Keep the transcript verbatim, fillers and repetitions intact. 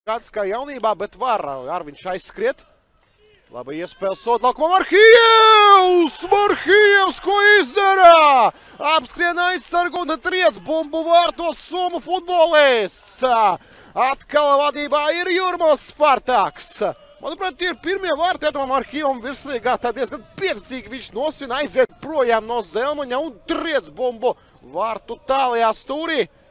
Kāds kā jaunībā, bet var ar viņš aizskriet. Labi iespēles sot laukumā Marhijevs! Marhijevs, ko izdara? Apskrien aizsargu un triec bumbu vārtos Somu futbolists. Atkal vadībā ir Jūrmals Spartaks. Manuprāt, tie ir pirmie vārti Edvam Marhijevam virslīgā. Tā diezgan pieticīgi viņš nosvin aiziet projām no Zelmaņa un triec bumbu vārtu tālajā stūrī.